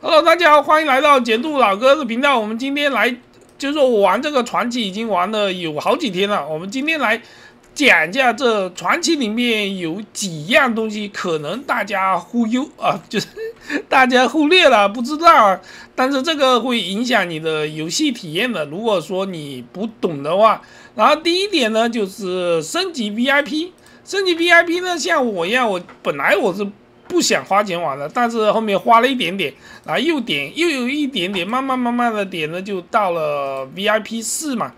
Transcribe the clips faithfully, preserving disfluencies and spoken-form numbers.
Hello， 大家好，欢迎来到杰度老哥的频道。我们今天来，就是说我玩这个传奇已经玩了有好几天了。我们今天来讲一下这传奇里面有几样东西，可能大家忽悠啊，就是大家忽略了，不知道啊。但是这个会影响你的游戏体验的。如果说你不懂的话，然后第一点呢，就是升级 V I P。升级 V I P 呢，像我一样，我本来我是不想花钱玩的，但是后面花了一点点，然后又点又有一点点，慢慢慢慢的点呢，就到了 V I P 四嘛。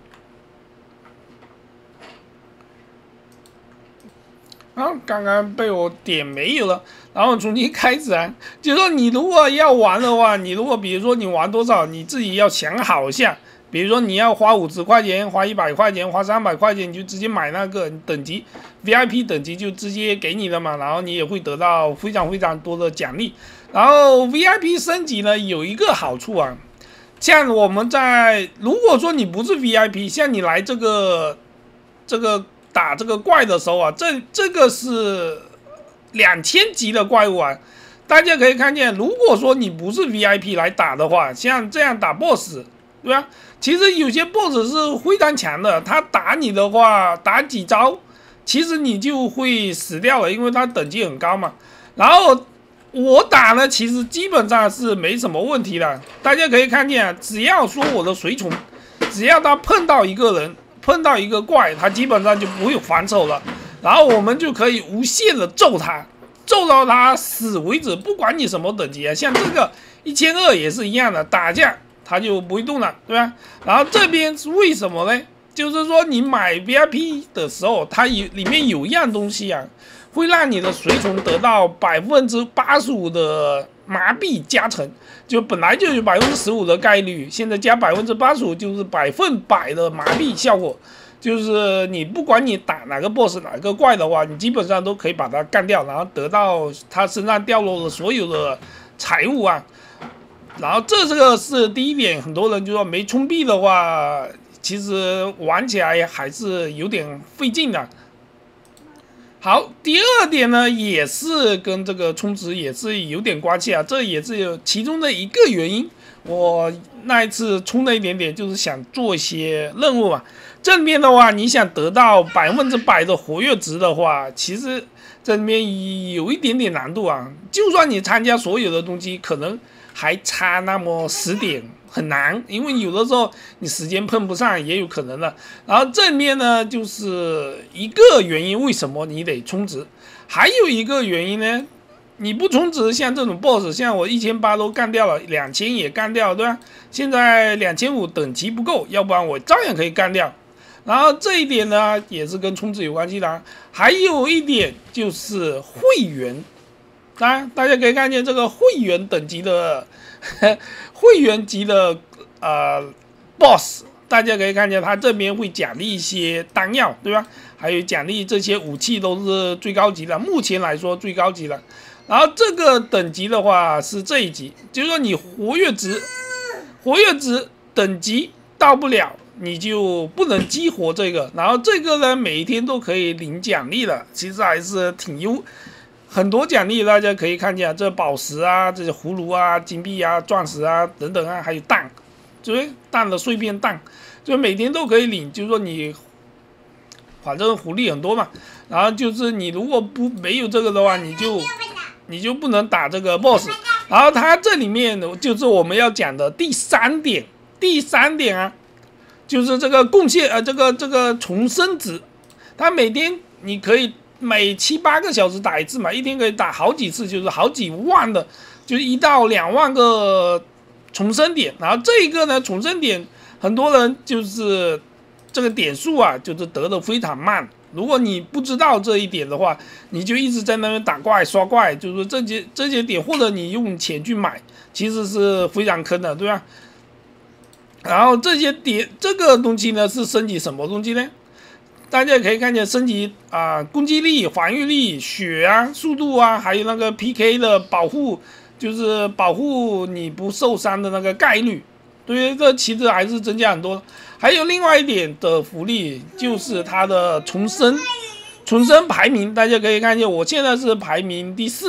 啊，刚刚被我点没有了，然后重新开始啊。就是说你如果要玩的话，你如果比如说你玩多少，你自己要想好一下。比如说你要花五十块钱，花一百块钱，花三百块钱，你就直接买那个等级 V I P 等级就直接给你了嘛，然后你也会得到非常非常多的奖励。然后 V I P 升级呢有一个好处啊，像我们在如果说你不是 V I P， 像你来这个这个打这个怪的时候啊，这这个是两千级的怪物啊，大家可以看见，如果说你不是 V I P 来打的话，像这样打 boss。对吧？其实有些 boss 是非常强的，他打你的话，打几招，其实你就会死掉了，因为他等级很高嘛。然后我打呢，其实基本上是没什么问题的。大家可以看见啊，只要说我的随从，只要他碰到一个人，碰到一个怪，他基本上就不会还手了。然后我们就可以无限的揍他，揍到他死为止，不管你什么等级啊。像这个一千二也是一样的，打架。它就不会动了，对吧？然后这边是为什么呢？就是说你买 V I P 的时候，它有里面有一样东西啊，会让你的随从得到百分之八十五的麻痹加成，就本来就有百分之十五的概率，现在加百分之八十五，就是百分百的麻痹效果。就是你不管你打哪个 boss 哪个怪的话，你基本上都可以把它干掉，然后得到他身上掉落的所有的财物啊。然后这这个是第一点，很多人就说没充币的话，其实玩起来还是有点费劲的。好，第二点呢，也是跟这个充值也是有点关系啊，这也是其中的一个原因。我那一次充了一点点，就是想做一些任务嘛。这里面的话，你想得到百分之百的活跃值的话，其实这里面有一点点难度啊。就算你参加所有的东西，可能还差那么十点，很难，因为有的时候你时间碰不上也有可能的。然后正面呢，就是一个原因，为什么你得充值？还有一个原因呢，你不充值，像这种 boss， 像我一千八都干掉了，两千也干掉了，对吧？现在两千五等级不够，要不然我照样可以干掉。然后这一点呢，也是跟充值有关系的。还有一点就是会员。当然，大家可以看见这个会员等级的会员级的呃 boss， 大家可以看见它这边会奖励一些丹药，对吧？还有奖励这些武器都是最高级的，目前来说最高级的。然后这个等级的话是这一级，就是说你活跃值活跃值等级到不了，你就不能激活这个。然后这个呢，每一天都可以领奖励的，其实还是挺优。很多奖励大家可以看见，这宝石啊，这些葫芦啊、金币啊、钻石啊等等啊，还有蛋，就是蛋的碎片蛋，就每天都可以领。就是说你反正福利很多嘛。然后就是你如果不没有这个的话，你就你就不能打这个 boss。然后它这里面就是我们要讲的第三点，第三点啊，就是这个贡献呃，这个这个重生值，它每天你可以。每七八个小时打一次嘛，一天可以打好几次，就是好几万的，就是一到两万个重生点。然后这一个呢，重生点很多人就是这个点数啊，就是得的非常慢。如果你不知道这一点的话，你就一直在那边打怪刷怪，就是说这些这些点，或者你用钱去买，其实是非常坑的，对吧？然后这些点这个东西呢，是升级什么东西呢？大家可以看见升级啊、呃，攻击力、防御力、血啊、速度啊，还有那个 P K 的保护，就是保护你不受伤的那个概率。对，这其实还是增加很多。还有另外一点的福利，就是它的重生，重生排名，大家可以看见，我现在是排名第四。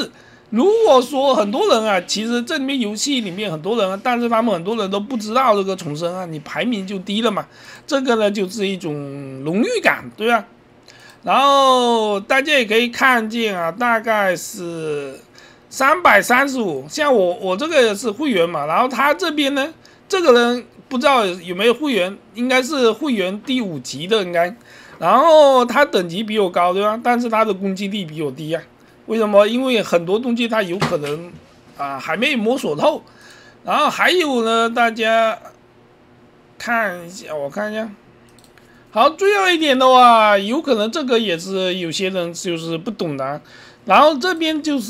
如果说很多人啊，其实这里面游戏里面很多人啊，但是他们很多人都不知道这个重生啊，你排名就低了嘛，这个呢就是一种荣誉感，对吧？然后大家也可以看见啊，大概是三百三十五，像我我这个是会员嘛，然后他这边呢，这个人不知道有没有会员，应该是会员第五级的应该，然后他等级比我高，对吧？但是他的攻击力比我低啊。为什么？因为很多东西它有可能啊还没摸索透，然后还有呢，大家看一下，我看一下。好，最后一点的话，有可能这个也是有些人就是不懂的。然后这边就是，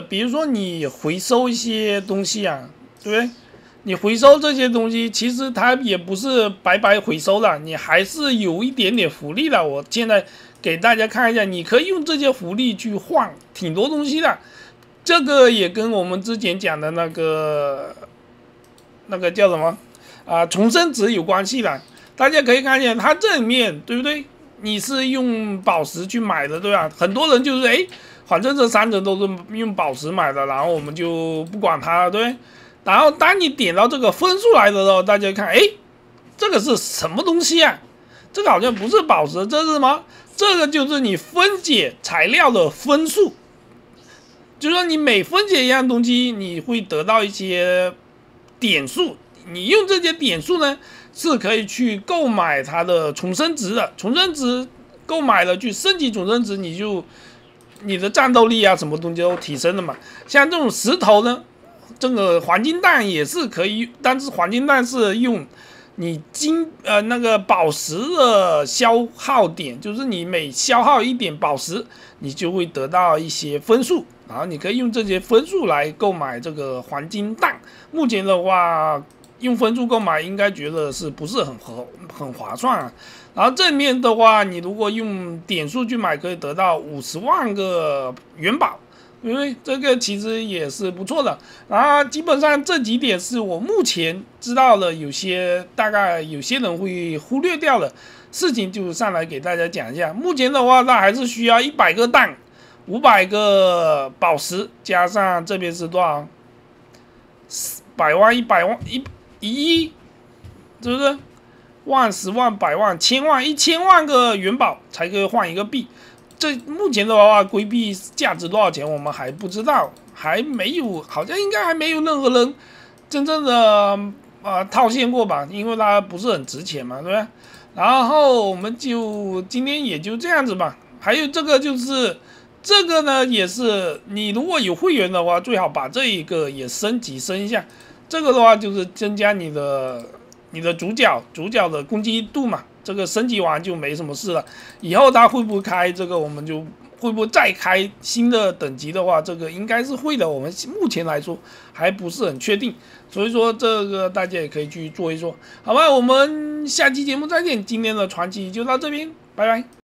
比如说你回收一些东西啊，对不对？你回收这些东西，其实它也不是白白回收的，你还是有一点点福利的。我现在给大家看一下，你可以用这些福利去换挺多东西的。这个也跟我们之前讲的那个那个叫什么啊重生值有关系的。大家可以看见它这里面，对不对？你是用宝石去买的，对吧？很多人就是哎，反正这三者都是用宝石买的，然后我们就不管它了，对不对？然后当你点到这个分数来的时候，大家看，哎，这个是什么东西啊？这个好像不是宝石，这是什么？这个就是你分解材料的分数，就是说你每分解一样东西，你会得到一些点数，你用这些点数呢，是可以去购买它的重生值的。重生值购买了去升级重生值，你就你的战斗力啊，什么东西都提升了嘛。像这种石头呢，这个黄金蛋也是可以，但是黄金蛋是用你金呃那个宝石的消耗点，就是你每消耗一点宝石，你就会得到一些分数，然后你可以用这些分数来购买这个黄金蛋。目前的话，用分数购买应该觉得是不是很合很划算啊？然后正面的话，你如果用点数去买，可以得到五十万个元宝。因为这个其实也是不错的，然后基本上这几点是我目前知道的，有些大概有些人会忽略掉的事情，就上来给大家讲一下。目前的话，那还是需要一百个蛋、五百个宝石，加上这边是多少？百万、一百万、一一亿，是不是？万、十万、百万、千万、一千万个元宝才可以换一个币。这目前的话，规币价值多少钱，我们还不知道，还没有，好像应该还没有任何人真正的呃套现过吧，因为它不是很值钱嘛，对吧？然后我们就今天也就这样子吧。还有这个就是这个呢，也是你如果有会员的话，最好把这一个也升级升一下。这个的话就是增加你的你的主角主角的攻击度嘛。这个升级完就没什么事了，以后它会不会开这个，我们就会不会再开新的等级的话，这个应该是会的。我们目前来说还不是很确定，所以说这个大家也可以去做一做，好吧？我们下期节目再见，今天的传奇就到这边，拜拜。